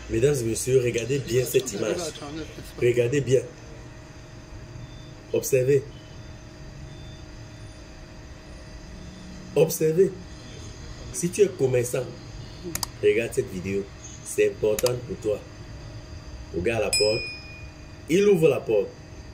Mesdames et messieurs, regardez bien cette image. Regardez bien. Observez. Observez. Si tu es commerçant, regarde cette vidéo. C'est important pour toi. Regarde la porte. Il ouvre la porte.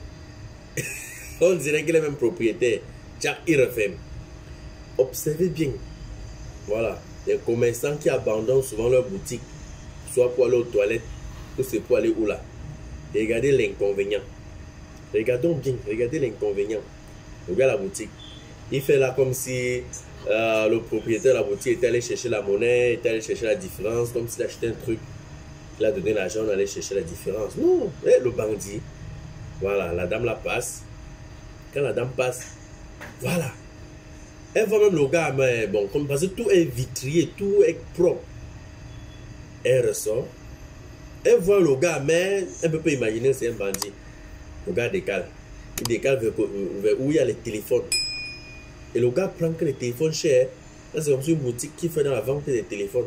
On dirait qu'il est même propriétaire. Tiens, il referme. Observez bien. Voilà. Les commerçants qui abandonnent souvent leur boutique, soit pour aller aux toilettes, ou c'est pour aller où là. Regardez l'inconvénient. Regardons bien. Regardez l'inconvénient. Regarde la boutique. Il fait là comme si le propriétaire de la boutique était allé chercher la monnaie, était allé chercher la différence, comme s'il achetait un truc. Il a donné l'argent, on allait chercher la différence. Non, le bandit. Voilà, la dame la passe. Quand la dame passe, voilà. Elle voit même le gars, mais bon, comme parce que tout est vitrier, tout est propre. Elle ressort. Elle voit le gars, mais elle ne peut pas imaginer c'est un bandit. Le gars décale. Il décale vers où il y a les téléphones. Et le gars prend que les téléphones chers. Là, c'est comme une boutique qui fait dans la vente des téléphones.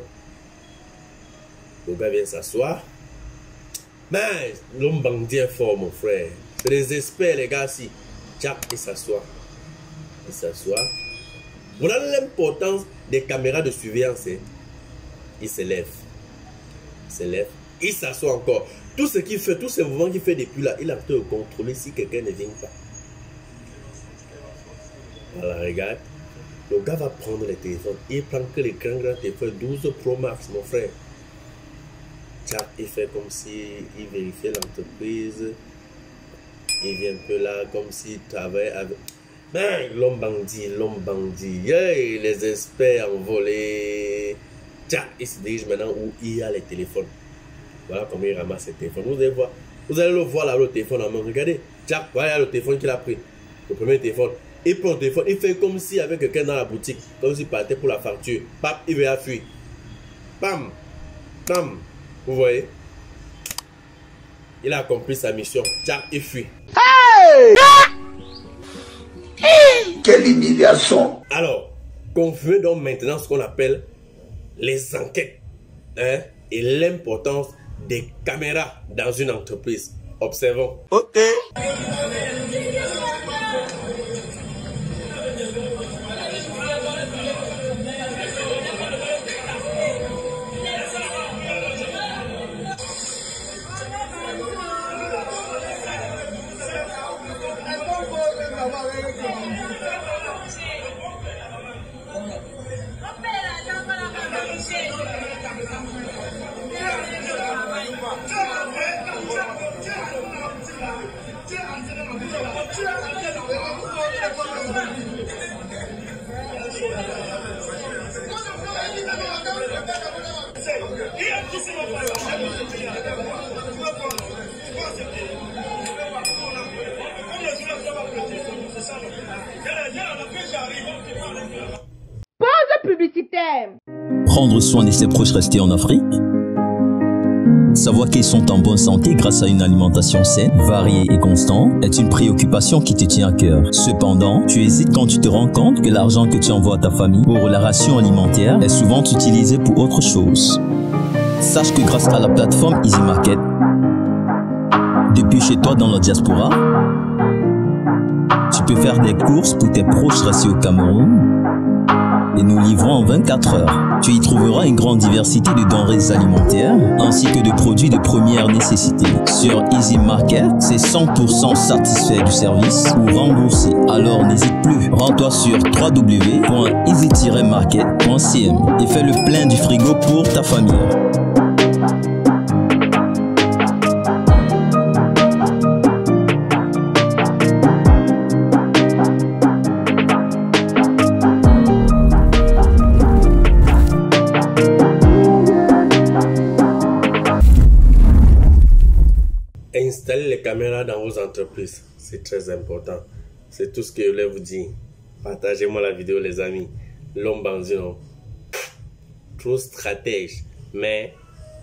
Le gars vient s'asseoir. Mais l'homme bandit est fort, mon frère. C'est des experts, les gars, si. Tchac, il s'assoit. Il s'assoit. Voilà l'importance des caméras de surveillance. Hein. Il se lève. Il se lève. Il s'assoit encore. Tout ce qu'il fait, tous ces mouvements qu'il fait depuis là, il a pu contrôler si quelqu'un ne vient pas. Voilà, regarde. Le gars va prendre les téléphones. Il prend que les grands téléphones 12 Pro Max, mon frère. Tchac, il fait comme si il vérifiait l'entreprise. Il vient un peu là, comme s'il travaillait avec... Mais l'homme bandit. Hey, les experts en volée. Tchac, il se dirige maintenant où il y a les téléphones. Voilà comment il ramasse les téléphones. Vous allez voir. Vous allez le voir là, le téléphone en main. Regardez. Tchac, voilà le téléphone qu'il a pris. Le premier téléphone. Il prend le téléphone. Il fait comme s'il y avait quelqu'un dans la boutique. Comme s'il partait pour la facture. Pap, il va fuir. Bam. Bam. Vous voyez? Il a accompli sa mission. Tchac, il fuit. Hey! Quelle humiliation! Alors, confirmez donc maintenant ce qu'on appelle les enquêtes, hein, et l'importance des caméras dans une entreprise. Observons. Ok. Pause publicitaire. Prendre soin de ses proches restés en Afrique. Savoir qu'ils sont en bonne santé grâce à une alimentation saine, variée et constante est une préoccupation qui te tient à cœur. Cependant, tu hésites quand tu te rends compte que l'argent que tu envoies à ta famille pour la ration alimentaire est souvent utilisé pour autre chose. Sache que grâce à la plateforme Easy Market, depuis chez toi dans la diaspora, tu peux faire des courses pour tes proches restés au Cameroun et nous livrons en 24 heures. Tu y trouveras une grande diversité de denrées alimentaires ainsi que de produits de première nécessité. Sur Easy Market, c'est 100% satisfait du service ou remboursé. Alors n'hésite plus, rends-toi sur www.easy-market.cm et fais le plein du frigo pour ta famille. Installez les caméras dans vos entreprises. C'est très important. C'est tout ce que je voulais vous dire. Partagez-moi la vidéo, les amis. L'homme bandit, non? Trop stratège. Mais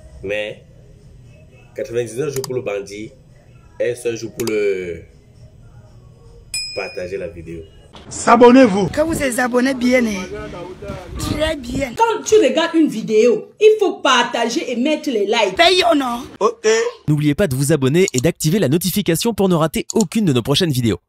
99 jours pour le bandit et un seul jour pour le partager la vidéo. S'abonnez-vous. Quand vous êtes abonné bien, très bien. Quand tu regardes une vidéo, il faut partager et mettre les likes. Paye ou non? Ok. N'oubliez pas de vous abonner et d'activer la notification pour ne rater aucune de nos prochaines vidéos.